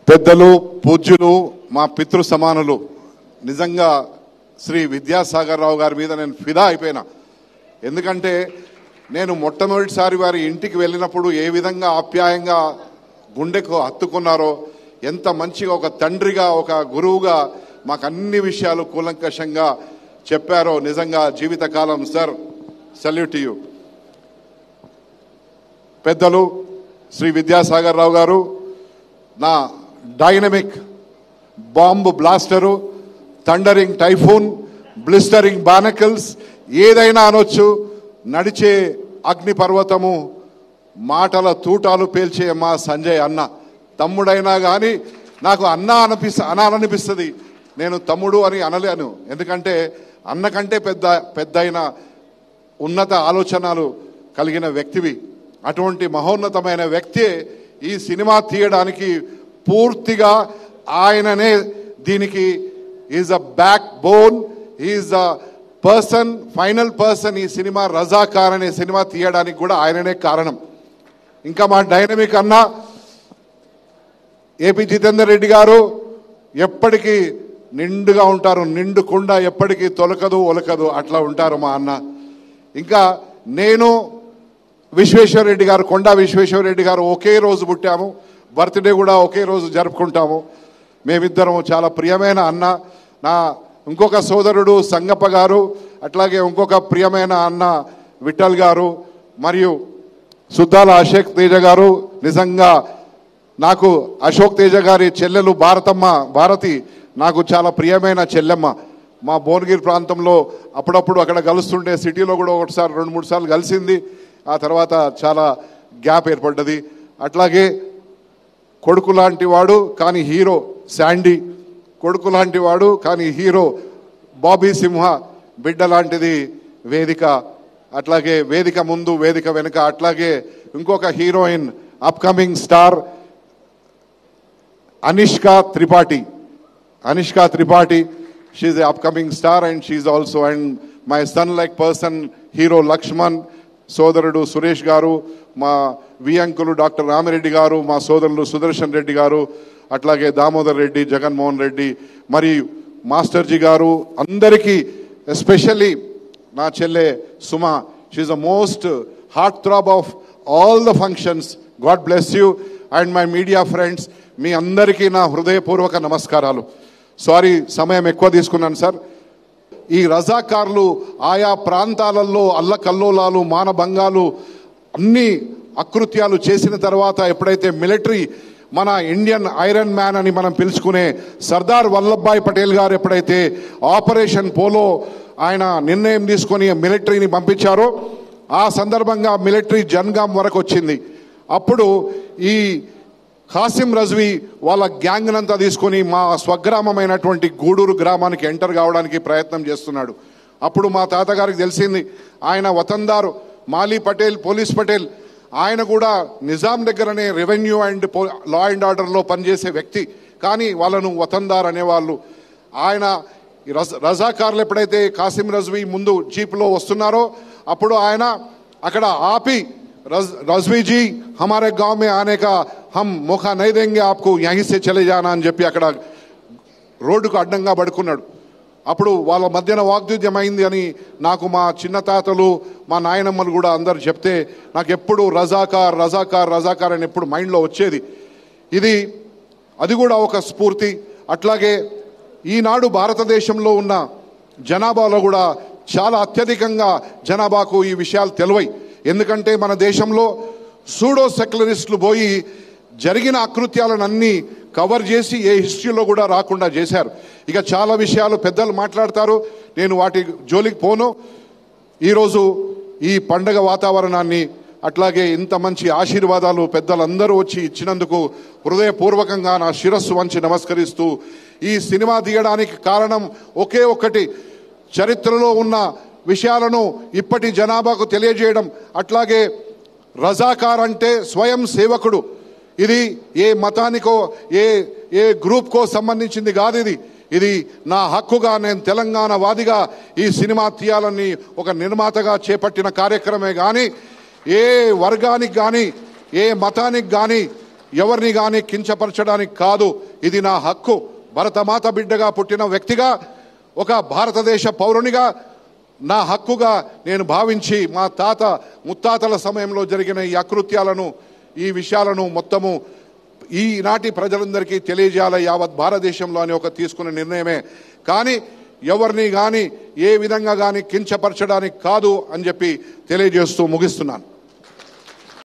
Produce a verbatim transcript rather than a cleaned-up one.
పెద్దలు పూజ్యులు మా పితృ సమానులు నిజంగా శ్రీ విద్యాసాగర్ రావు గారి మీద నేను ఫిదా అయిపోయినా. ఎందుకంటే నేను మొట్టమొదటిసారి వారి ఇంటికి వెళ్ళినప్పుడు ఏ విధంగా ఆప్యాయంగా గుండెకు హత్తుకున్నారో, ఎంత మంచిగా ఒక తండ్రిగా ఒక గురువుగా మాకు అన్ని విషయాలు కూలంకషంగా చెప్పారో నిజంగా జీవితకాలం సార్ సల్యూట్ యూ. పెద్దలు శ్రీ విద్యాసాగర్ రావు గారు నా dynamic bomb blaster, thundering typhoon, blistering barnacles, ఏదైనా అనొచ్చు. నడిచే అగ్ని పర్వతము, మాటల తూటాలు పేల్చే మా సంజయ్ అన్న. తమ్ముడైనా కానీ నాకు అన్న అనిపిస్త అనాలనిపిస్తుంది, నేను తమ్ముడు అని అనలేను. ఎందుకంటే అన్నకంటే పెద్ద పెద్ద అయిన ఉన్నత ఆలోచనలు కలిగిన వ్యక్తివి. అటువంటి మహోన్నతమైన వ్యక్తి ఈ సినిమా తీయడానికి పూర్తిగా ఆయననే దీనికి is a backbone, is a person, final person. ఈ సినిమా రజాకార్ అనే సినిమా తీయడానికి కూడా ఆయననే కారణం. ఇంకా మా డైనమిక్ అన్న ఏపీ జితేందర్ రెడ్డి గారు ఎప్పటికీ నిండుగా ఉంటారు, నిండుకుండా ఎప్పటికీ తొలకదు ఒలకదు అట్లా ఉంటారు మా అన్న. ఇంకా నేను విశ్వేశ్వర రెడ్డి గారు, కొండా విశ్వేశ్వర రెడ్డి గారు ఒకే రోజు పుట్టాము, బర్త్డే కూడా ఒకే రోజు జరుపుకుంటాము. మేమిద్దరం చాలా ప్రియమైన అన్న. నా ఇంకొక సోదరుడు సంగప్ప గారు, అట్లాగే ఇంకొక ప్రియమైన అన్న విఠల్ గారు, మరియు సుద్దాల అశోక్ తేజ గారు. నిజంగా నాకు అశోక్ తేజ గారి చెల్లెలు భారతమ్మ భారతి నాకు చాలా ప్రియమైన చెల్లెమ్మ. మా భువనగిరి ప్రాంతంలో అప్పుడప్పుడు అక్కడ కలుస్తుంటే, సిటీలో కూడా ఒకటిసారి రెండు మూడు సార్లు కలిసింది. ఆ తర్వాత చాలా గ్యాప్ ఏర్పడ్డది. అట్లాగే కొడుకు లాంటి వాడు కానీ హీరో శాండీ, కొడుకు లాంటి వాడు కానీ హీరో బాబీ సింహ, బిడ్డ లాంటిది వేదిక. అట్లాగే వేదిక ముందు వేదిక వెనుక. అట్లాగే ఇంకొక heroine upcoming star Anushka Tripathi. Anushka Tripathi, she's a upcoming star and she's also and my son like person hero Lakshman, సోదరుడు సురేష్ గారు, మా వి అంకులు డాక్టర్ రామిరెడ్డి గారు, మా సోదరులు సుదర్శన్ రెడ్డి గారు, అట్లాగే దామోదర్ రెడ్డి, జగన్మోహన్ రెడ్డి, మరియు మాస్టర్జీ గారు, అందరికీ ఎస్పెషల్లీ నా చెల్లె Suma, she's the most heartthrob of all the functions. God bless you. And my media friends, మీ అందరికీ నా హృదయపూర్వక నమస్కారాలు. సారీ సమయం ఎక్కువ తీసుకున్నాను సార్. ఈ రజాకార్లు ఆయా ప్రాంతాలలో అల్లకల్లోలాలు, మానభంగాలు, అన్ని అకృత్యాలు చేసిన తర్వాత ఎప్పుడైతే మిలిటరీ, మన ఇండియన్ ఐరన్ మ్యాన్ అని మనం పిలుచుకునే సర్దార్ వల్లభాయ్ పటేల్ గారు ఎప్పుడైతే ఆపరేషన్ పోలో ఆయన నిర్ణయం తీసుకొని మిలిటరీని పంపించారో, ఆ సందర్భంగా మిలిటరీ జన్గాం వరకు వచ్చింది. అప్పుడు ఈ ఖాసిం రజ్వీ వాళ్ళ గ్యాంగ్నంతా తీసుకొని మా స్వగ్రామమైనటువంటి గూడూరు గ్రామానికి ఎంటర్ కావడానికి ప్రయత్నం చేస్తున్నాడు. అప్పుడు మా తాతగారికి తెలిసింది, ఆయన వతందారు మాలీ పటేల్, పోలీస్ పటేల్, ఆయన కూడా నిజాం దగ్గరనే రెవెన్యూ అండ్ లా అండ్ ఆర్డర్లో పనిచేసే వ్యక్తి, కానీ వాళ్ళను వతందార్ అనేవాళ్ళు. ఆయన రజాకార్లు ఎప్పుడైతే ఖాసిం రజ్వీ ముందు జీప్లో వస్తున్నారో అప్పుడు ఆయన అక్కడ ఆపి, रज, रजवी जी हमारे गांव में आने का हम मौका नहीं देंगे आपको, यहीं से चले जाना అని చెప్పి అక్కడ రోడ్డుకు అడ్డంగా పడుకున్నాడు. అప్పుడు వాళ్ళ మధ్యన వాగ్యుద్ధం అయింది అని నాకు మా చిన్న తాతలు, మా నాయనమ్మలు కూడా అందరు చెప్తే నాకు ఎప్పుడు రజాకార్ రజాకార్ రజాకార్ అని ఎప్పుడు మైండ్లో వచ్చేది. ఇది అది కూడా ఒక స్ఫూర్తి. అట్లాగే ఈనాడు భారతదేశంలో ఉన్న జనాభాలో కూడా చాలా అత్యధికంగా జనాభాకు ఈ విషయాలు తెలివై. ఎందుకంటే మన దేశంలో సూడో సెక్యులరిస్టులు పోయి జరిగిన అకృత్యాలను అన్ని కవర్ చేసి ఏ హిస్టరీలో కూడా రాకుండా చేశారు. ఇక చాలా విషయాలు పెద్దలు మాట్లాడతారు, నేను వాటి జోలికి పోను. ఈరోజు ఈ పండగ వాతావరణాన్ని, అట్లాగే ఇంత మంచి ఆశీర్వాదాలు పెద్దలందరూ వచ్చి ఇచ్చినందుకు హృదయపూర్వకంగా నా శిరస్సు వంచి నమస్కరిస్తూ, ఈ సినిమా తీయడానికి కారణం ఒకే ఒక్కటి, చరిత్రలో ఉన్న విషయాలను ఇప్పటి జనాభాకు తెలియజేయడం. అట్లాగే రజాకార్ అంటే స్వయం సేవకుడు. ఇది ఏ మతానికో ఏ ఏ గ్రూప్కో సంబంధించింది కాదు. ఇది ఇది నా హక్కుగా, నేను తెలంగాణ వాదిగా ఈ సినిమా తీయాలని ఒక నిర్మాతగా చేపట్టిన కార్యక్రమే కానీ ఏ వర్గానికి కానీ ఏ మతానికి కానీ ఎవరిని కానీ కించపరచడానికి కాదు. ఇది నా హక్కు. భరతమాత బిడ్డగా పుట్టిన వ్యక్తిగా, ఒక భారతదేశ పౌరునిగా నా హక్కుగా నేను భావించి మా తాత ముత్తాతల సమయంలో జరిగిన ఈ అకృత్యాలను, ఈ విషయాలను మొత్తము ఈనాటి ప్రజలందరికీ తెలియజేయాల యావత్ భారతదేశంలో అని ఒక తీసుకున్న నిర్ణయమే. కానీ ఎవరిని కానీ ఏ విధంగా కానీ కించపరచడానికి కాదు అని చెప్పి తెలియజేస్తూ ముగిస్తున్నాను.